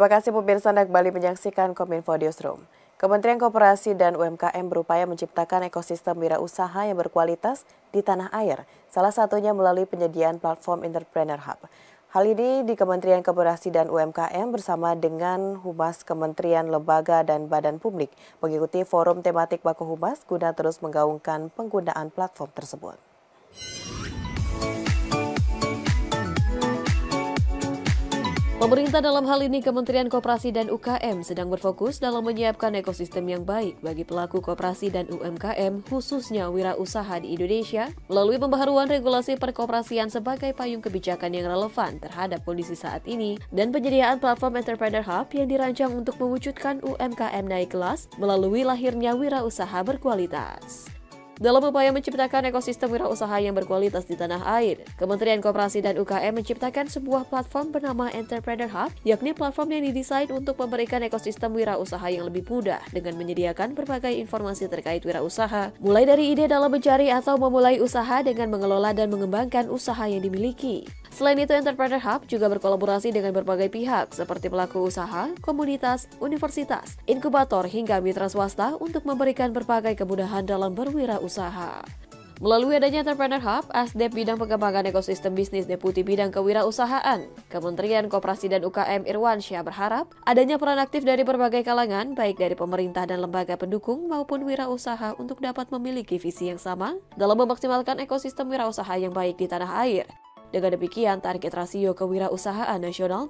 Terima kasih pemirsa Anda kembali menyaksikan Kominfo Newsroom. Kementerian Koperasi dan UMKM berupaya menciptakan ekosistem wirausaha yang berkualitas di tanah air, salah satunya melalui penyediaan platform Entrepreneur Hub. Hal ini di Kementerian Koperasi dan UMKM bersama dengan Humas Kementerian, Lembaga, dan Badan Publik mengikuti forum tematik Baku Humas guna terus menggaungkan penggunaan platform tersebut. Pemerintah dalam hal ini Kementerian Koperasi dan UKM sedang berfokus dalam menyiapkan ekosistem yang baik bagi pelaku koperasi dan UMKM khususnya wirausaha di Indonesia melalui pembaharuan regulasi perkoperasian sebagai payung kebijakan yang relevan terhadap kondisi saat ini dan penyediaan platform Entrepreneur Hub yang dirancang untuk mewujudkan UMKM naik kelas melalui lahirnya wirausaha berkualitas. Dalam upaya menciptakan ekosistem wirausaha yang berkualitas di tanah air, Kementerian Koperasi dan UKM menciptakan sebuah platform bernama Entrepreneur Hub, yakni platform yang didesain untuk memberikan ekosistem wirausaha yang lebih mudah dengan menyediakan berbagai informasi terkait wirausaha, mulai dari ide dalam mencari atau memulai usaha dengan mengelola dan mengembangkan usaha yang dimiliki. Selain itu, Entrepreneur Hub juga berkolaborasi dengan berbagai pihak seperti pelaku usaha, komunitas, universitas, inkubator hingga mitra swasta untuk memberikan berbagai kemudahan dalam berwirausaha. Melalui adanya Entrepreneur Hub, Asdep Bidang Pengembangan Ekosistem Bisnis Deputi Bidang Kewirausahaan, Kementerian Koperasi dan UKM Irwansyah berharap adanya peran aktif dari berbagai kalangan, baik dari pemerintah dan lembaga pendukung maupun wirausaha untuk dapat memiliki visi yang sama dalam memaksimalkan ekosistem wirausaha yang baik di tanah air. Dengan demikian, target rasio kewirausahaan nasional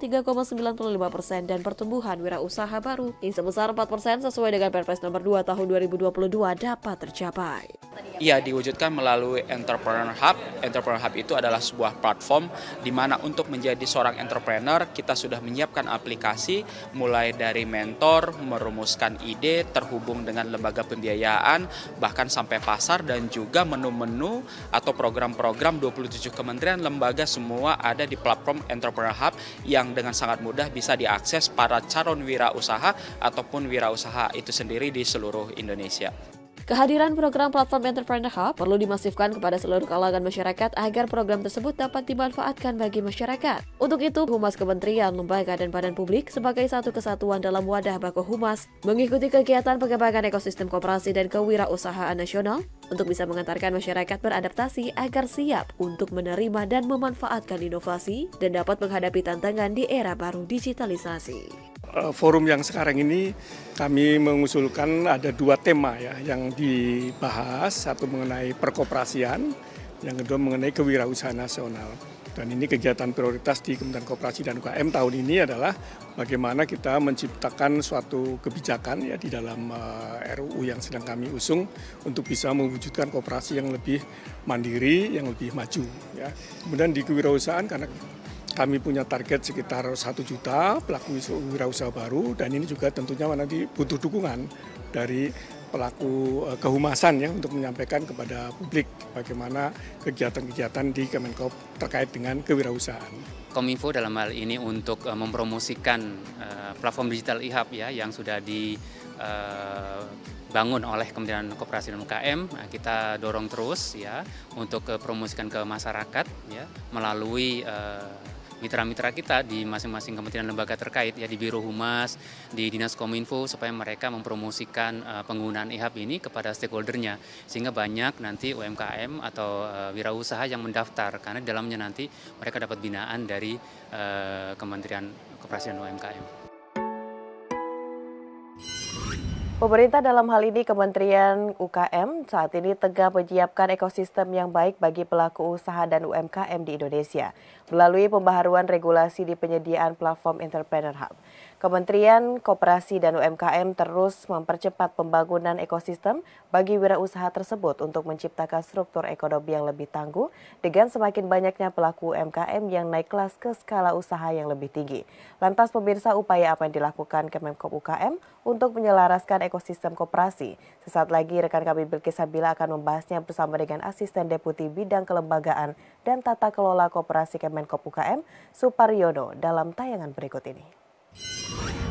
3,95% dan pertumbuhan wirausaha baru yang sebesar 4% sesuai dengan Perpres nomor 2 tahun 2022 dapat tercapai. Ia diwujudkan melalui Entrepreneur Hub. Entrepreneur Hub itu adalah sebuah platform di mana untuk menjadi seorang entrepreneur kita sudah menyiapkan aplikasi mulai dari mentor, merumuskan ide, terhubung dengan lembaga pembiayaan, bahkan sampai pasar dan juga menu-menu atau program-program 27 kementerian lembaga semua ada di platform Entrepreneur Hub yang dengan sangat mudah bisa diakses para calon wirausaha ataupun wirausaha itu sendiri di seluruh Indonesia. Kehadiran program platform Entrepreneur Hub perlu dimasifkan kepada seluruh kalangan masyarakat agar program tersebut dapat dimanfaatkan bagi masyarakat. Untuk itu, Humas Kementerian, Lembaga, dan Badan Publik sebagai satu kesatuan dalam wadah Baku Humas mengikuti kegiatan pengembangan ekosistem koperasi dan kewirausahaan nasional untuk bisa mengantarkan masyarakat beradaptasi agar siap untuk menerima dan memanfaatkan inovasi dan dapat menghadapi tantangan di era baru digitalisasi. Forum yang sekarang ini kami mengusulkan ada dua tema ya yang dibahas, satu mengenai perkoperasian, yang kedua mengenai kewirausahaan nasional. Dan ini kegiatan prioritas di Kementerian Koperasi dan UKM tahun ini adalah bagaimana kita menciptakan suatu kebijakan ya di dalam RUU yang sedang kami usung untuk bisa mewujudkan koperasi yang lebih mandiri, yang lebih maju. Ya. Kemudian di kewirausahaan karena kami punya target sekitar 1 juta pelaku wirausaha baru dan ini juga tentunya nanti butuh dukungan dari pelaku kehumasan ya untuk menyampaikan kepada publik bagaimana kegiatan-kegiatan di Kemenkop terkait dengan kewirausahaan. Kominfo dalam hal ini untuk mempromosikan platform digital e-hub ya yang sudah dibangun oleh Kementerian Koperasi dan UKM, kita dorong terus ya untuk promosikan ke masyarakat ya melalui mitra-mitra kita di masing-masing kementerian lembaga terkait ya di Biro Humas, di Dinas Kominfo supaya mereka mempromosikan penggunaan e-hub ini kepada stakeholdernya sehingga banyak nanti UMKM atau wirausaha yang mendaftar karena di dalamnya nanti mereka dapat binaan dari Kementerian Koperasi dan UMKM. Pemerintah dalam hal ini Kementerian UKM saat ini tengah menyiapkan ekosistem yang baik bagi pelaku usaha dan UMKM di Indonesia melalui pembaharuan regulasi di penyediaan platform Entrepreneur Hub. Kementerian Koperasi dan UMKM terus mempercepat pembangunan ekosistem bagi wirausaha tersebut untuk menciptakan struktur ekonomi yang lebih tangguh dengan semakin banyaknya pelaku UMKM yang naik kelas ke skala usaha yang lebih tinggi. Lantas pemirsa, upaya apa yang dilakukan Kemenkop UKM untuk menyelaraskan ekosistem koperasi? Sesaat lagi rekan kami Bilkis Sabila akan membahasnya bersama dengan Asisten Deputi Bidang Kelembagaan dan Tata Kelola Koperasi Kemenkop UKM, Suparyono dalam tayangan berikut ini.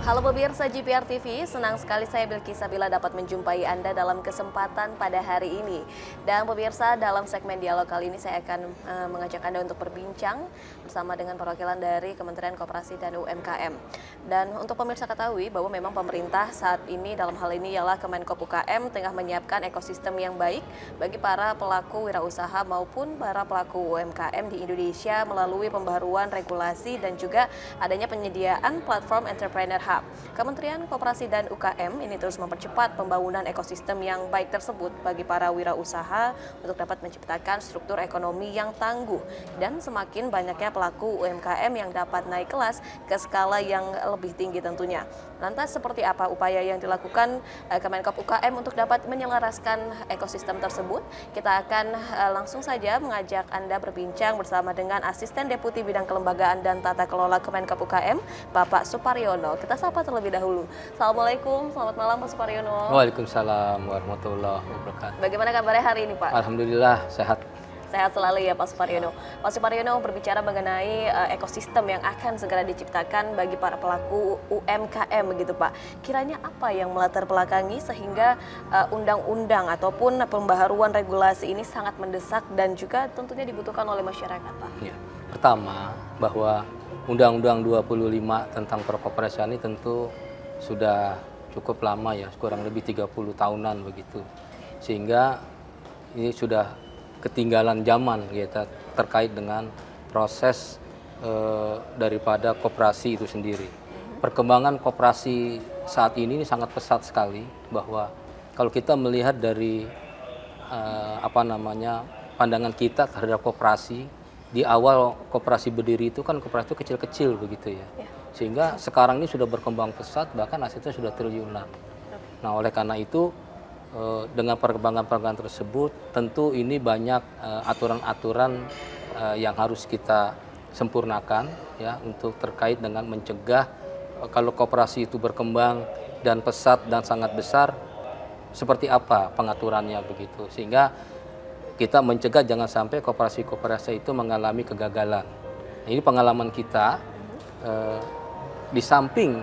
Halo pemirsa GPR TV, senang sekali saya Bilki Sabila dapat menjumpai Anda dalam kesempatan pada hari ini. Dan pemirsa, dalam segmen dialog kali ini saya akan mengajak Anda untuk berbincang bersama dengan perwakilan dari Kementerian Koperasi dan UMKM. Dan untuk pemirsa ketahui bahwa memang pemerintah saat ini dalam hal ini ialah Kemenkop UKM tengah menyiapkan ekosistem yang baik bagi para pelaku wirausaha maupun para pelaku UMKM di Indonesia melalui pembaharuan regulasi dan juga adanya penyediaan platform Entrepreneur Hub. Kementerian Koperasi dan UKM ini terus mempercepat pembangunan ekosistem yang baik tersebut bagi para wirausaha untuk dapat menciptakan struktur ekonomi yang tangguh dan semakin banyaknya pelaku UMKM yang dapat naik kelas ke skala yang lebih tinggi tentunya. Lantas seperti apa upaya yang dilakukan Kemenkop UKM untuk dapat menyelaraskan ekosistem tersebut? Kita akan langsung saja mengajak Anda berbincang bersama dengan Asisten Deputi Bidang Kelembagaan dan Tata Kelola Kemenkop UKM, Bapak Suparyono. Kita sapa terlebih dahulu. Assalamualaikum, selamat malam Pak Suparyono. Waalaikumsalam warahmatullahi wabarakatuh. Bagaimana kabarnya hari ini Pak? Alhamdulillah sehat. Sehat selalu ya Pak Suparyono. Pak Suparyono berbicara mengenai ekosistem yang akan segera diciptakan bagi para pelaku UMKM begitu Pak. Kiranya apa yang melatar belakangi sehingga undang-undang ataupun pembaharuan regulasi ini sangat mendesak dan juga tentunya dibutuhkan oleh masyarakat Pak? Ya. Pertama, bahwa Undang-Undang 25 tentang perkoperasian ini tentu sudah cukup lama ya, kurang lebih 30 tahunan begitu. Sehingga ini sudah ketinggalan zaman gitu, terkait dengan proses daripada koperasi itu sendiri. Perkembangan koperasi saat ini sangat pesat sekali, bahwa kalau kita melihat dari pandangan kita terhadap koperasi, di awal koperasi berdiri itu kan koperasi itu kecil-kecil begitu ya. Sehingga sekarang ini sudah berkembang pesat, bahkan asetnya sudah triliunan. Nah, oleh karena itu dengan perkembangan tersebut tentu ini banyak aturan-aturan yang harus kita sempurnakan ya, untuk terkait dengan mencegah kalau koperasi itu berkembang dan pesat dan sangat besar, seperti apa pengaturannya begitu, sehingga kita mencegah jangan sampai koperasi-koperasi itu mengalami kegagalan. Nah, ini pengalaman kita di samping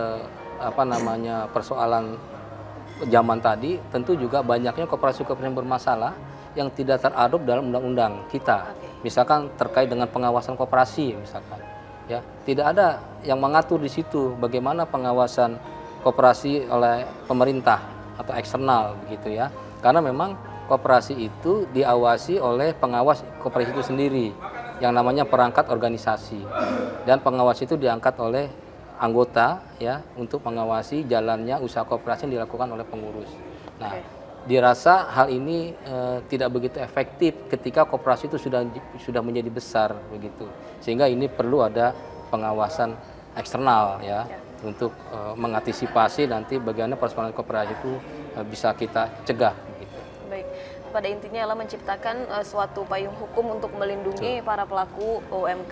persoalan zaman tadi, tentu juga banyaknya koperasi-koperasi yang bermasalah yang tidak teradop dalam undang-undang kita. Misalkan terkait dengan pengawasan koperasi, misalkan, ya tidak ada yang mengatur di situ bagaimana pengawasan koperasi oleh pemerintah atau eksternal, begitu ya. Karena memang koperasi itu diawasi oleh pengawas koperasi itu sendiri, yang namanya perangkat organisasi, dan pengawas itu diangkat oleh anggota ya untuk mengawasi jalannya usaha koperasi yang dilakukan oleh pengurus. Nah, dirasa hal ini tidak begitu efektif ketika koperasi itu sudah menjadi besar begitu, sehingga ini perlu ada pengawasan eksternal ya untuk mengantisipasi nanti bagaimana persoalan koperasi itu bisa kita cegah. Baik, pada intinya adalah menciptakan suatu payung hukum untuk melindungi para pelaku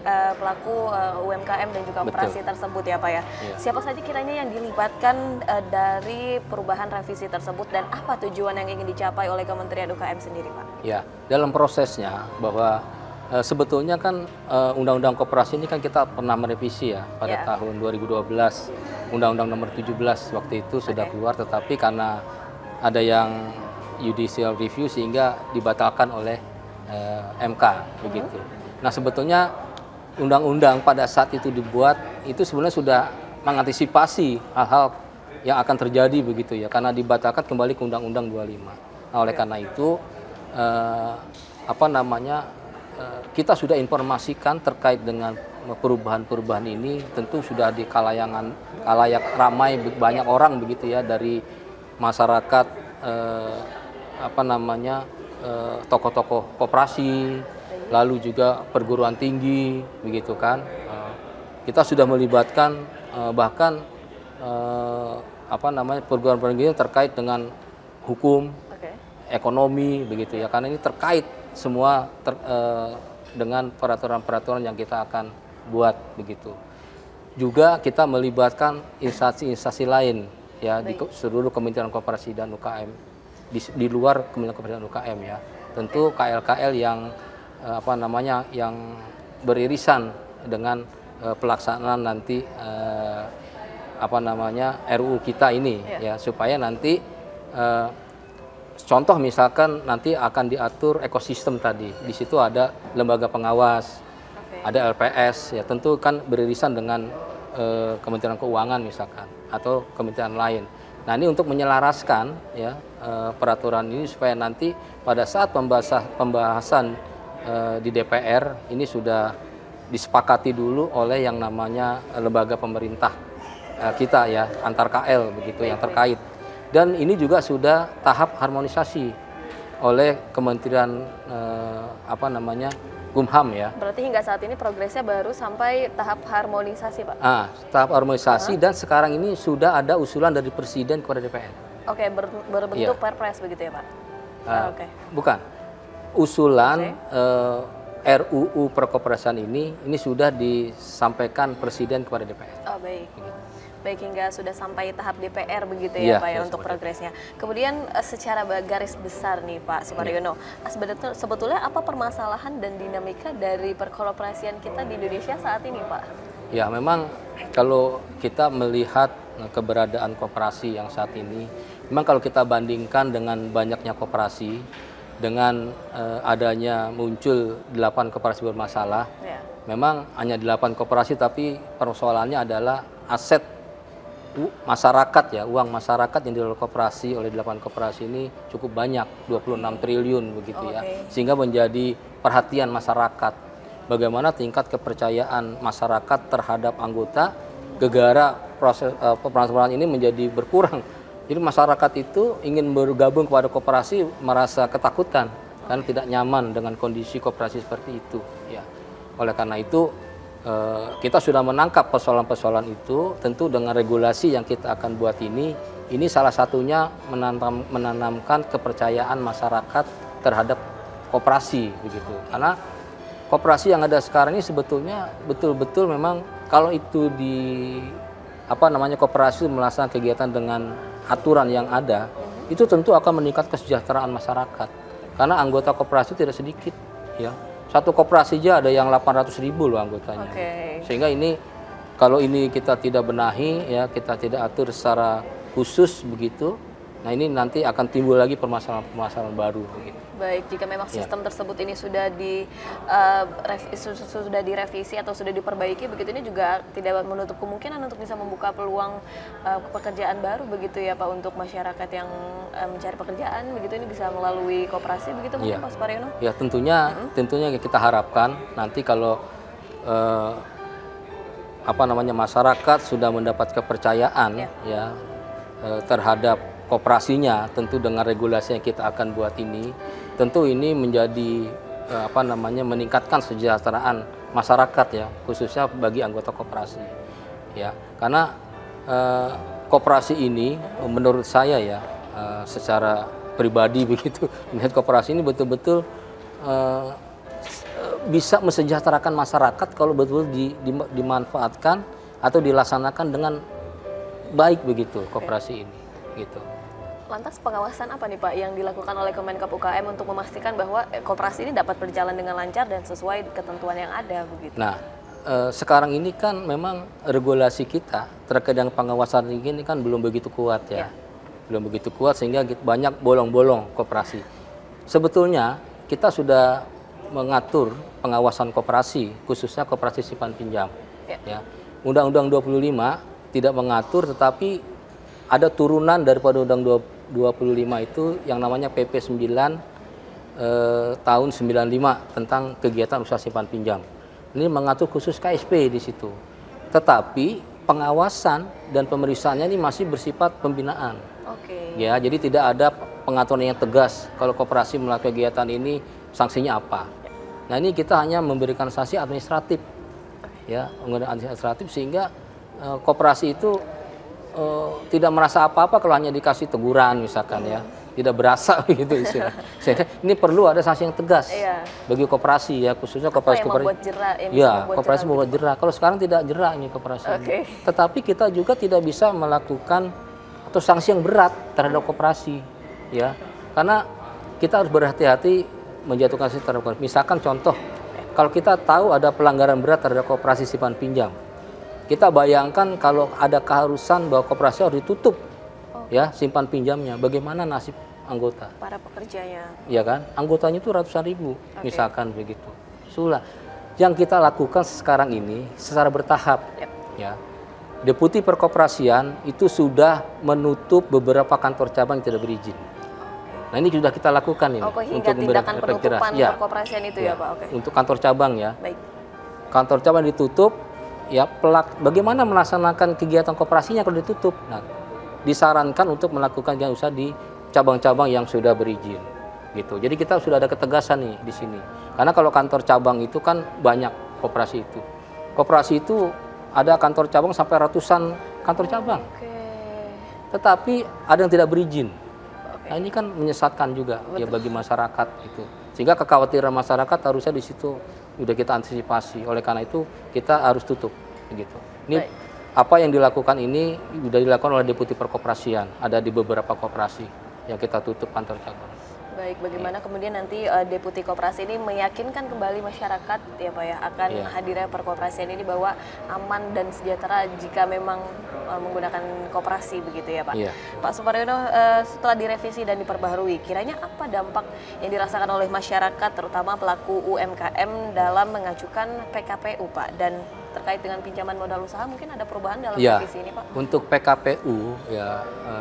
UMKM dan juga operasi tersebut ya Pak ya. Siapa saja kiranya yang dilibatkan dari perubahan revisi tersebut dan apa tujuan yang ingin dicapai oleh Kementerian UKM sendiri Pak? Ya, dalam prosesnya bahwa sebetulnya kan Undang-Undang Koperasi ini kan kita pernah merevisi ya pada tahun 2012, Undang-Undang nomor 17 waktu itu sudah keluar, tetapi karena ada yang judicial review sehingga dibatalkan oleh MK begitu. Nah, sebetulnya undang-undang pada saat itu dibuat itu sebenarnya sudah mengantisipasi hal-hal yang akan terjadi begitu ya, karena dibatalkan kembali ke Undang-Undang 25. Nah, oleh karena itu kita sudah informasikan terkait dengan perubahan-perubahan ini, tentu sudah di kalayak ramai banyak orang begitu ya, dari masyarakat tokoh-tokoh koperasi, lalu juga perguruan tinggi begitu kan. Kita sudah melibatkan bahkan perguruan tinggi terkait dengan hukum, ekonomi begitu ya, karena ini terkait semua dengan peraturan-peraturan yang kita akan buat begitu. Juga kita melibatkan instansi-instansi lain ya di seluruh Kementerian Koperasi dan UKM, di luar Kementerian Koperasi dan UKM ya. Tentu KL-KL yang yang beririsan dengan pelaksanaan nanti apa namanya RUU kita ini ya, supaya nanti contoh misalkan nanti akan diatur ekosistem tadi. Di situ ada lembaga pengawas, ada LPS ya, tentu kan beririsan dengan Kementerian Keuangan misalkan atau kementerian lain. Nah, ini untuk menyelaraskan ya peraturan ini supaya nanti pada saat pembahasan di DPR ini sudah disepakati dulu oleh yang namanya lembaga pemerintah kita ya, antar KL begitu yang terkait. Dan ini juga sudah tahap harmonisasi oleh Kementerian Kumham ya. Berarti hingga saat ini progresnya baru sampai tahap harmonisasi, Pak? Tahap harmonisasi dan sekarang ini sudah ada usulan dari Presiden kepada DPR. Oke, berbentuk Perpres begitu ya, Pak? Bukan. Usulan RUU perkoperasian ini sudah disampaikan Presiden kepada DPR. Oh, baik. Baik, hingga sudah sampai tahap DPR begitu ya, Pak ya, untuk progresnya. Kemudian secara garis besar nih Pak Suparyono, sebetulnya apa permasalahan dan dinamika dari perkoperasian kita di Indonesia saat ini, Pak? Ya, memang kalau kita melihat keberadaan koperasi yang saat ini, memang kalau kita bandingkan dengan banyaknya koperasi, dengan adanya muncul 8 koperasi bermasalah, memang hanya 8 koperasi, tapi persoalannya adalah aset masyarakat ya, uang masyarakat yang dikelola koperasi oleh 8 koperasi ini cukup banyak, 26 triliun begitu ya, sehingga menjadi perhatian masyarakat. Bagaimana tingkat kepercayaan masyarakat terhadap anggota gegara proses permasalahan ini menjadi berkurang. Jadi masyarakat itu ingin bergabung kepada koperasi merasa ketakutan karena tidak nyaman dengan kondisi koperasi seperti itu ya. Oleh karena itu kita sudah menangkap persoalan-persoalan itu, tentu dengan regulasi yang kita akan buat ini salah satunya menanamkan kepercayaan masyarakat terhadap koperasi begitu. Karena koperasi yang ada sekarang ini sebetulnya betul-betul memang kalau itu koperasi melaksanakan kegiatan dengan aturan yang ada, itu tentu akan meningkat kesejahteraan masyarakat. Karena anggota koperasi tidak sedikit ya. Satu koperasi aja ada yang 800.000 loh anggotanya. Sehingga ini kalau ini kita tidak benahi ya, kita tidak atur secara khusus begitu, nah ini nanti akan timbul lagi permasalahan-permasalahan baru begitu. Baik, jika memang sistem tersebut ini sudah direvisi atau sudah diperbaiki begitu, ini juga tidak menutup kemungkinan untuk bisa membuka peluang pekerjaan baru begitu ya Pak, untuk masyarakat yang mencari pekerjaan begitu, ini bisa melalui koperasi begitu mungkin Pak Suparyono? Ya, tentunya kita harapkan nanti kalau masyarakat sudah mendapat kepercayaan terhadap koperasinya, tentu dengan regulasi yang kita akan buat ini, tentu ini menjadi meningkatkan kesejahteraan masyarakat ya, khususnya bagi anggota koperasi ya. Karena koperasi ini menurut saya ya, secara pribadi begitu, melihat koperasi ini betul-betul bisa mesejahterakan masyarakat kalau betul dimanfaatkan atau dilaksanakan dengan baik begitu koperasi ini gitu. Lantas pengawasan apa nih Pak yang dilakukan oleh Kemenkop UKM untuk memastikan bahwa koperasi ini dapat berjalan dengan lancar dan sesuai ketentuan yang ada begitu? Nah, sekarang ini kan memang regulasi kita terkait dengan pengawasan ini kan belum begitu kuat ya. Belum begitu kuat sehingga banyak bolong-bolong koperasi. Sebetulnya kita sudah mengatur pengawasan koperasi, khususnya koperasi simpan pinjam. Ya. Undang-Undang 25 tidak mengatur, tetapi ada turunan daripada Undang 25 itu yang namanya PP 9 tahun 95 tentang kegiatan usaha simpan pinjam. Ini mengatur khusus KSP di situ. Tetapi pengawasan dan pemeriksaannya ini masih bersifat pembinaan. Ya, jadi tidak ada pengaturan yang tegas kalau koperasi melakukan kegiatan ini sanksinya apa. Nah, ini kita hanya memberikan sanksi administratif. Ya, administratif sehingga koperasi itu tidak merasa apa-apa kalau hanya dikasih teguran misalkan ya, tidak berasa begitu istilah. Ini perlu ada sanksi yang tegas bagi koperasi ya, khususnya koperasi koperasi membuat jerak. Kalau sekarang tidak jerak ini koperasi. Tetapi kita juga tidak bisa melakukan atau sanksi yang berat terhadap koperasi ya, karena kita harus berhati-hati menjatuhkan sanksi terhadap koperasi. Misalkan contoh, kalau kita tahu ada pelanggaran berat terhadap koperasi simpan pinjam, Kita bayangkan kalau ada keharusan bahwa koperasi harus ditutup, ya simpan pinjamnya. Bagaimana nasib anggota? Para pekerjanya. Ya kan, anggotanya itu ratusan ribu, misalkan begitu. Sulah. Yang kita lakukan sekarang ini secara bertahap, ya. Deputi Perkoperasian itu sudah menutup beberapa kantor cabang yang tidak berizin. Nah ini sudah kita lakukan ini Hingga tindakan penutupan perkoperasian itu ya Pak. Untuk kantor cabang ya. Baik. Kantor cabang ditutup, ya bagaimana melaksanakan kegiatan koperasinya kalau ditutup? Nah, disarankan untuk melakukan yang usaha di cabang-cabang yang sudah berizin, gitu. Jadi kita sudah ada ketegasan nih di sini. Karena kalau kantor cabang itu kan banyak koperasi itu. Koperasi itu ada kantor cabang sampai ratusan kantor cabang. Tetapi ada yang tidak berizin. Nah ini kan menyesatkan juga ya bagi masyarakat itu. Sehingga kekhawatiran masyarakat harusnya di situ udah kita antisipasi. Oleh karena itu kita harus tutup begitu. Ini apa yang dilakukan ini sudah dilakukan oleh Deputi Perkoperasian. Ada di beberapa koperasi yang kita tutup kantor cabang. Baik, bagaimana kemudian nanti Deputi Koperasi ini meyakinkan kembali masyarakat ya Pak ya akan hadirnya perkoperasian ini bahwa aman dan sejahtera jika memang menggunakan koperasi begitu ya Pak. Pak Suparyono, setelah direvisi dan diperbaharui, kiranya apa dampak yang dirasakan oleh masyarakat terutama pelaku UMKM dalam mengajukan PKPU Pak, dan terkait dengan pinjaman modal usaha mungkin ada perubahan dalam revisi ini Pak? Untuk PKPU ya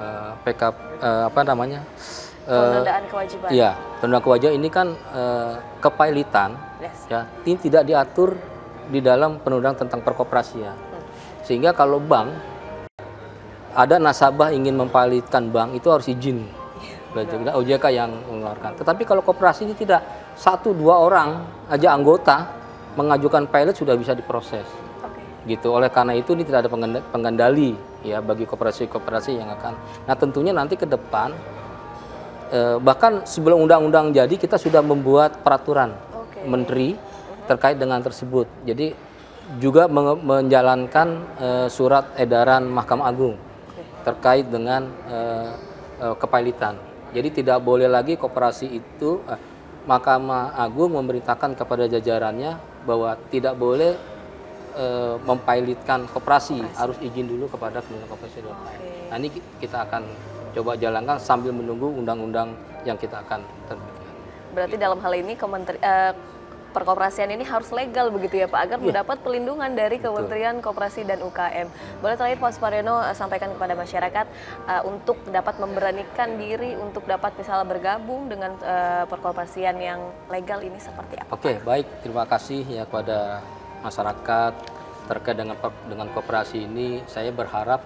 penundaan kewajiban. Iya, penundaan kewajiban ini kan kepailitan, ya, ini tidak diatur di dalam penundaan tentang perkoperasian. Sehingga kalau bank ada nasabah ingin mempailitkan bank itu harus izin, OJK yang mengeluarkan. Tetapi kalau koperasi ini tidak, 1-2 orang aja anggota mengajukan pilot sudah bisa diproses. Gitu. Oleh karena itu ini tidak ada pengendali ya bagi koperasi-koperasi yang akan. Nah tentunya nanti ke depan bahkan sebelum undang-undang jadi kita sudah membuat peraturan menteri terkait dengan tersebut. Jadi juga menjalankan surat edaran Mahkamah Agung terkait dengan kepailitan. Jadi tidak boleh lagi koperasi itu Mahkamah Agung memerintahkan kepada jajarannya bahwa tidak boleh mempailitkan koperasi, harus izin dulu kepada Kementerian Koperasi dan UKM. Nah ini kita akan coba jalankan sambil menunggu undang-undang yang kita akan terbitkan. Berarti dalam hal ini perkoperasian ini harus legal begitu ya Pak, agar mendapat pelindungan dari Kementerian Koperasi dan UKM. Boleh terakhir Pak Suparyono sampaikan kepada masyarakat untuk dapat memberanikan diri untuk dapat misalnya bergabung dengan perkoperasian yang legal ini seperti apa? Oke, baik, terima kasih ya kepada masyarakat terkait dengan koperasi ini. Saya berharap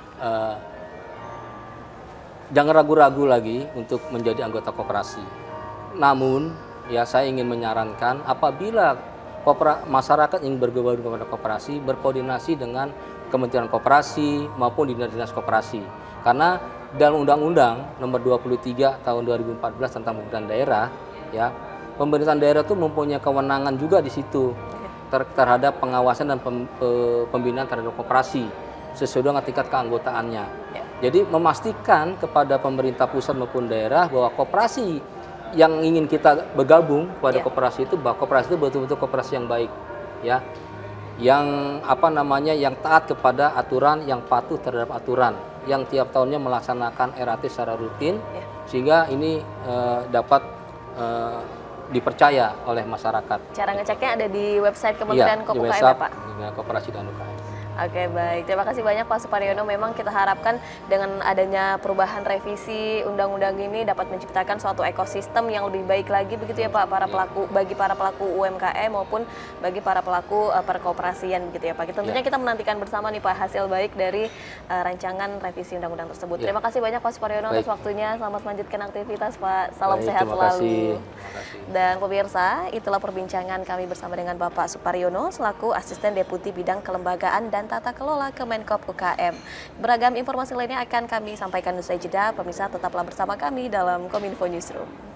jangan ragu-ragu lagi untuk menjadi anggota koperasi. Namun, ya saya ingin menyarankan apabila masyarakat ingin bergabung kepada koperasi, berkoordinasi dengan Kementerian Koperasi maupun dinas-dinas koperasi. Karena dalam Undang-Undang Nomor 23 Tahun 2014 tentang pemerintahan daerah, ya pemerintahan daerah itu mempunyai kewenangan juga di situ terhadap pengawasan dan pembinaan terhadap koperasi sesuai dengan tingkat keanggotaannya. Jadi memastikan kepada pemerintah pusat maupun daerah bahwa koperasi yang ingin kita bergabung pada koperasi itu, bahwa koperasi itu betul-betul koperasi yang baik, ya, yang yang taat kepada aturan, yang patuh terhadap aturan, yang tiap tahunnya melaksanakan RAT secara rutin, sehingga ini dapat dipercaya oleh masyarakat. Cara ngeceknya ada di website Kementerian Koperasi ya Pak? Koperasi dan UKM. Oke, baik. Terima kasih banyak Pak Suparyono. Memang kita harapkan dengan adanya perubahan revisi undang-undang ini dapat menciptakan suatu ekosistem yang lebih baik lagi begitu ya Pak, bagi para pelaku UMKM maupun bagi para pelaku perkoperasian begitu ya Pak. Tentunya kita menantikan bersama nih Pak hasil baik dari rancangan revisi undang-undang tersebut. Terima kasih banyak Pak Suparyono atas waktunya. Selamat melanjutkan aktivitas Pak. Salam sehat selalu. Dan pemirsa, itulah perbincangan kami bersama dengan Bapak Suparyono selaku Asisten Deputi Bidang Kelembagaan dan Tata Kelola Kemenkop UKM. Beragam informasi lainnya akan kami sampaikan usai jeda. Pemirsa tetaplah bersama kami dalam Kominfo Newsroom.